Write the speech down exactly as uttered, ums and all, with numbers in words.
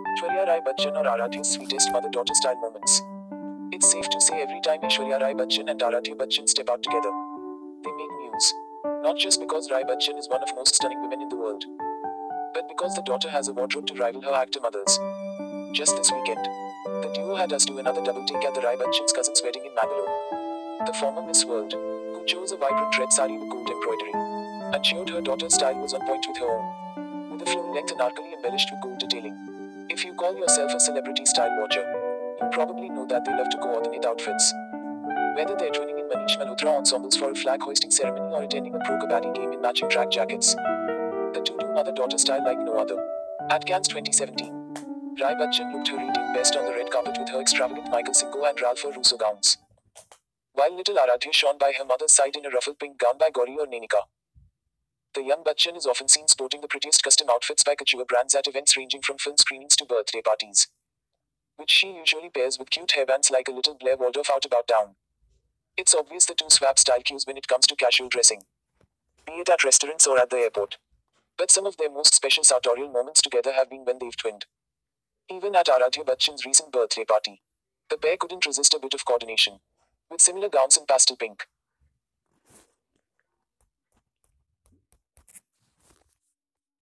Aishwarya Rai Bachchan or Aaradhya's sweetest mother-daughter style moments. It's safe to say every time Aishwarya Rai Bachchan and Aaradhya Bachchan step out together, they make news. Not just because Rai Bachchan is one of most stunning women in the world, but because the daughter has a wardrobe to rival her actor mothers. Just this weekend, the duo had us do another double take at the Rai Bachchan's cousin's wedding in Mangalore. The former Miss World, who chose a vibrant red sari with gold embroidery, ensured her daughter's style was on point with her own, with a full-length anarkali embellished with gold detailing. If you call yourself a celebrity style watcher, you probably know that they love to coordinate outfits. Whether they're twinning in Manish Malhotra ensembles for a flag hoisting ceremony or attending a Pro Kabaddi game in matching track jackets, the two do mother-daughter style like no other. At Cannes twenty seventeen, Rai Bachchan looked her radiant best on the red carpet with her extravagant Michael Singo and Ralph Russo gowns, while little Aaradhya shone by her mother's side in a ruffled pink gown by Gauri or Nenika. The young Bachchan is often seen sporting the prettiest custom outfits by couture brands at events ranging from film screenings to birthday parties, which she usually pairs with cute hairbands like a little Blair Waldorf out about town. It's obvious the two swap style cues when it comes to casual dressing, be it at restaurants or at the airport. But some of their most special sartorial moments together have been when they've twinned. Even at Aaradhya Bachchan's recent birthday party, the pair couldn't resist a bit of coordination, with similar gowns in pastel pink,